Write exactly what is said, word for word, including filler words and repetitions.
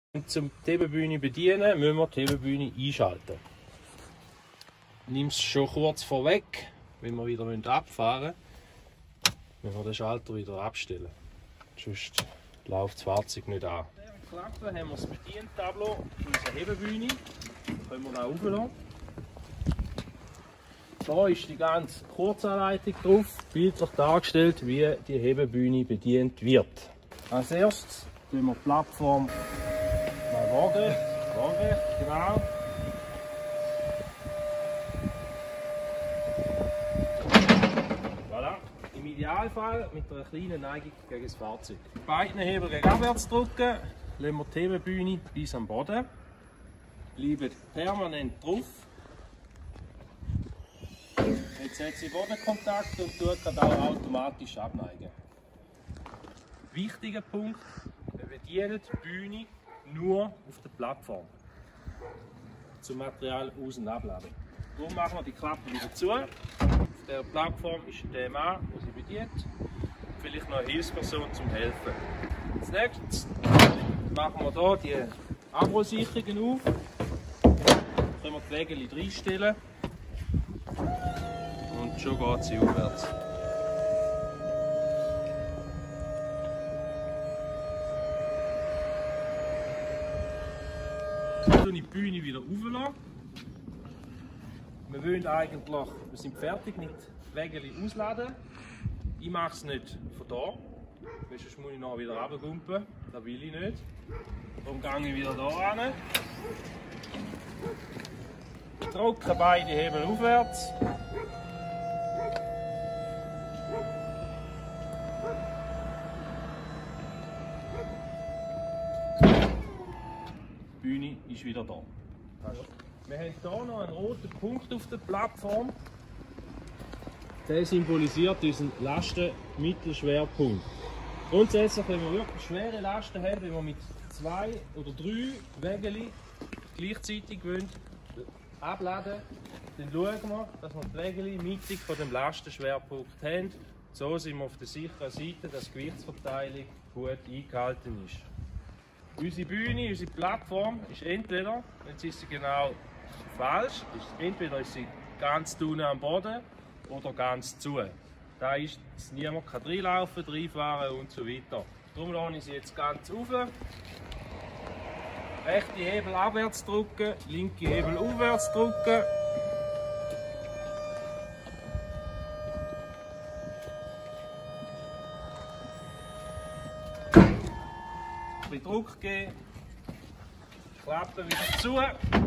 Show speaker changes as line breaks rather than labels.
Um die Hebenbühne bedienen, müssen wir die Hebenbühne einschalten. Ich nehme es schon kurz vorweg, wenn wir wieder abfahren müssen, müssen wir den Schalter wieder abstellen. Sonst läuft das Fahrzeug nicht an. Mit dieser Klappe haben wir das Bedientableau unserer Hebenbühne. Das können wir auch hochlassen. Da ist die ganze Kurzanleitung drauf, bildlich dargestellt, wie die Hebenbühne bedient wird. Als erstes tun wir die Plattform Waage, Waage, genau. Voilà. Im Idealfall mit einer kleinen Neigung gegen das Fahrzeug. Mit beiden Hebel gegen abwärts drücken, lassen wir die Hebenbühne bis am Boden. Bleiben permanent drauf. Jetzt setze ich Bodenkontakt und tue auch automatisch abneigen. Wichtiger Punkt: wir bedienen die Bühne nur auf der Plattform zum Material aus- und abladen. Darum machen wir die Klappe wieder zu. Auf der Plattform ist ein D M A, der sie bedient. Vielleicht noch eine Hilfsperson zum Helfen. Als nächstes machen wir hier die Abrolsicherungen auf. Dann können wir die Wägel reinstellen und schon geht sie aufwärts. Die Bühne wieder auflassen. Wir wollen eigentlich, wir sind fertig mit Wägeli ausladen. Ich mache es nicht von da, weil sonst muss ich noch wieder runtergumpen. Das will ich nicht. Darum gehe ich wieder hier hin. Drücke beide Hebel aufwärts. Die Bühne ist wieder da. Wir haben hier noch einen roten Punkt auf der Plattform. Der symbolisiert unseren Lastenmittelschwerpunkt. Grundsätzlich, wenn wir wirklich schwere Lasten haben, wenn wir mit zwei oder drei Wägeli gleichzeitig wollen, abladen, dann schauen wir, dass wir die Wägeli mittig von dem Lastenschwerpunkt haben. So sind wir auf der sicheren Seite, dass die Gewichtsverteilung gut eingehalten ist. Unsere Bühne, unsere Plattform ist entweder, jetzt ist sie genau falsch, ist, entweder ist sie ganz unten am Boden oder ganz zu. Da ist, dass niemand kann reinlaufen, reinfahren und so weiter. Darum lasse ich sie jetzt ganz auf. Rechte Hebel abwärts drücken, linke Hebel aufwärts drücken. Druck geben, Klappe wieder zu.